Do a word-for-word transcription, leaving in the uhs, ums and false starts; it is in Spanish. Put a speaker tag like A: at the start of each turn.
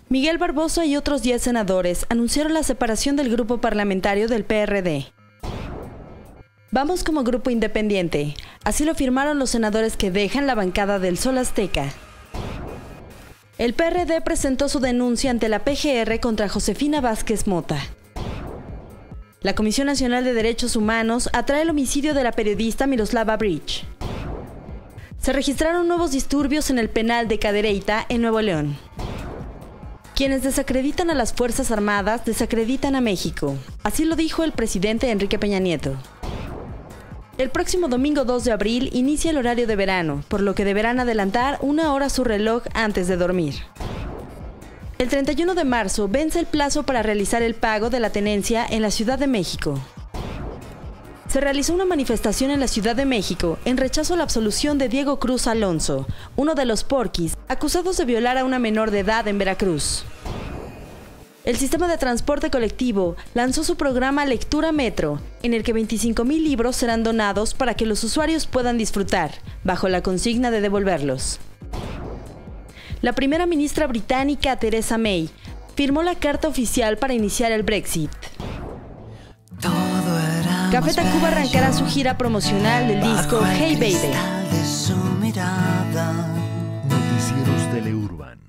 A: Miguel Barbosa y otros diez senadores anunciaron la separación del grupo parlamentario del P R D. Vamos como grupo independiente, así lo firmaron los senadores que dejan la bancada del Sol Azteca. El P R D presentó su denuncia ante la P G R contra Josefina Vázquez Mota. La Comisión Nacional de Derechos Humanos atrae el homicidio de la periodista Miroslava Breach. Se registraron nuevos disturbios en el penal de Cadereyta, en Nuevo León. Quienes desacreditan a las Fuerzas Armadas desacreditan a México. Así lo dijo el presidente Enrique Peña Nieto. El próximo domingo dos de abril inicia el horario de verano, por lo que deberán adelantar una hora su reloj antes de dormir. El treinta y uno de marzo vence el plazo para realizar el pago de la tenencia en la Ciudad de México. Se realizó una manifestación en la Ciudad de México en rechazo a la absolución de Diego Cruz Alonso, uno de los porquis, acusados de violar a una menor de edad en Veracruz. El sistema de transporte colectivo lanzó su programa Lectura Metro, en el que veinticinco mil libros serán donados para que los usuarios puedan disfrutar, bajo la consigna de devolverlos. La primera ministra británica, Theresa May, firmó la carta oficial para iniciar el Brexit. Café Tacuba arrancará su gira promocional del disco Hey Baby.
B: Noticieros Teleurban.